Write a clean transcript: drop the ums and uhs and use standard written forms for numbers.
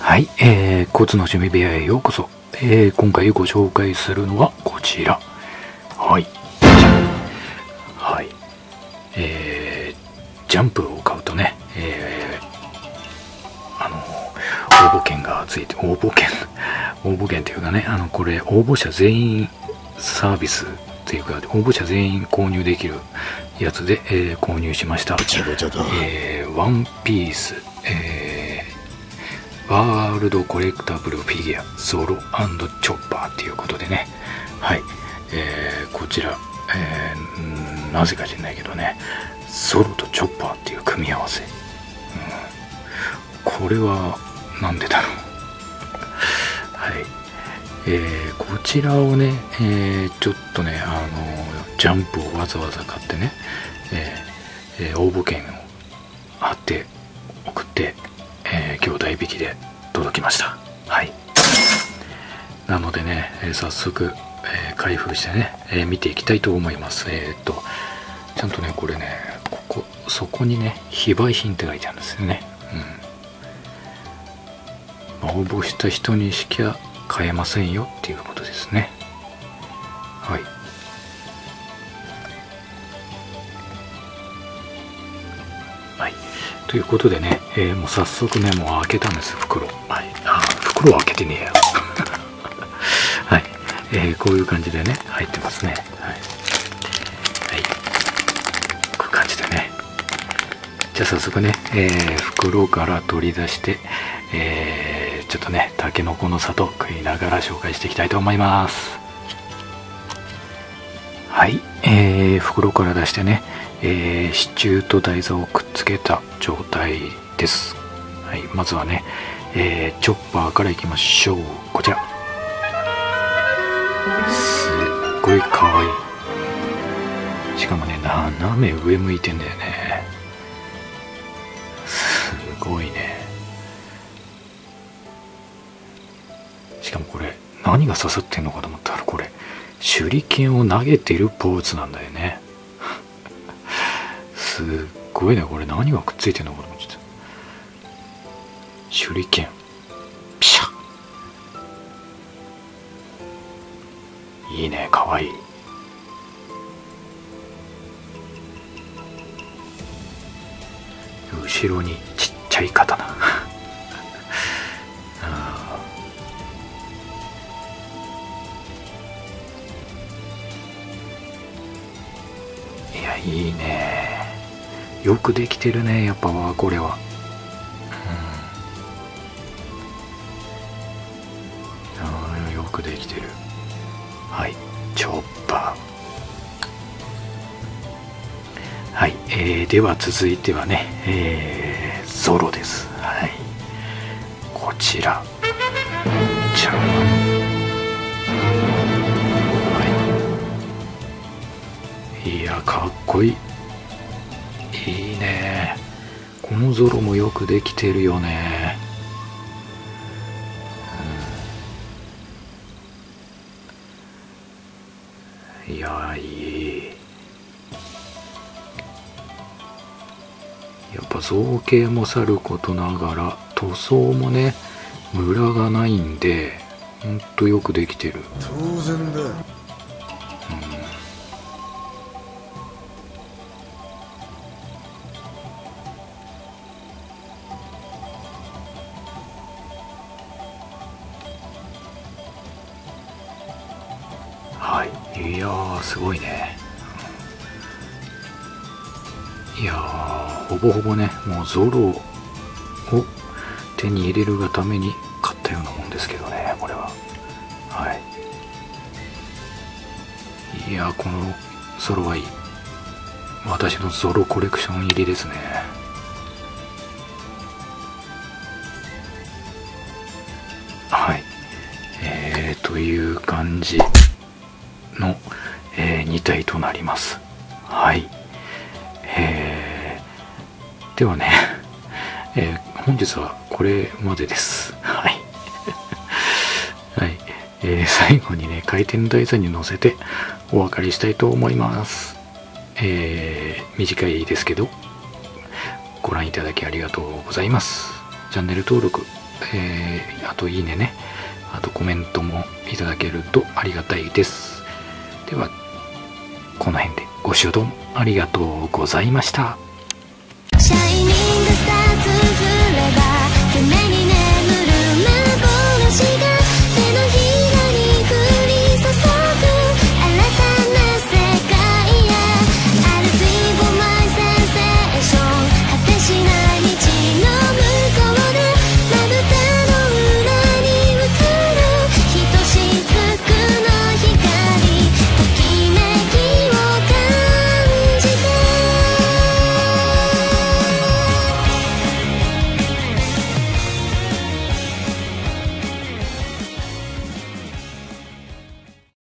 はい、交通の趣味部屋へようこそ。今回ご紹介するのはこちら。はい。はい。ジャンプを買うとね、応募券がついて、応募券というかね、これ、応募者全員サービスというか、応募者全員購入できるやつで、購入しました。ワンピース、ワールドコレクタブルフィギュアゾロ&チョッパーっていうことでね、はい、こちら、なぜか知らないけどね、ゾロとチョッパーっていう組み合わせ、これはなんでだろう。はい、こちらをね、ちょっとね、ジャンプをわざわざ買ってね、応募券を貼って送って、今日代引きで届きました。はい。なのでね、早速、開封してね、見ていきたいと思います。ちゃんとね、これね、そこにね、非売品って書いてあるんですよね。応募した人にしか買えませんよっていうことですね。はい。はい。ということでね、もう早速ね、もう開けたんです、袋。はい。袋を開けてねえよ。はい。こういう感じでね、入ってますね。はい。はい。こういう感じでね。じゃあ早速ね、袋から取り出して、ちょっとね、タケノコの里食いながら紹介していきたいと思います。はい。袋から出してね、支柱と台座をくっつけた状態です。はい、まずはね、チョッパーからいきましょう。こちら。すっごいかわいい。しかもね、斜め上向いてんだよね。すごいね。しかもこれ、何が刺さってんのかと思ったら、これ、手裏剣を投げてるポーズなんだよね。すっごいね、これ何がくっついてんのかと思っちゃった。手裏剣ピシャッ。いいね、かわいい。後ろにちっちゃい刀。いや、いいね。よくできてるね、やっぱこれは。よくできてる。はい、チョッパー。はい、では続いてはね、ゾロです。はい、こちら。じゃん。いや、かっこいい。いいね。このゾロもよくできてるよね。いや、いい。やっぱ造形もさることながら塗装もね、ムラがないんで、ほんとよくできてる。 当然だ。 はい、いやー、すごいね。いやー、ほぼほぼね、もうゾロを手に入れるがために買ったようなもんですけどね、これは。はい。いやー、このゾロはいい。私のゾロコレクション入りですね。はい。という感じの、2体となります。はい。ではね、本日はこれまでです。はい。はい。最後にね、回転台座に乗せてお別れしたいと思います。短いですけど、ご覧いただきありがとうございます。チャンネル登録あといいねね、あとコメントもいただけるとありがたいです。ではこの辺でご視聴どうもありがとうございました。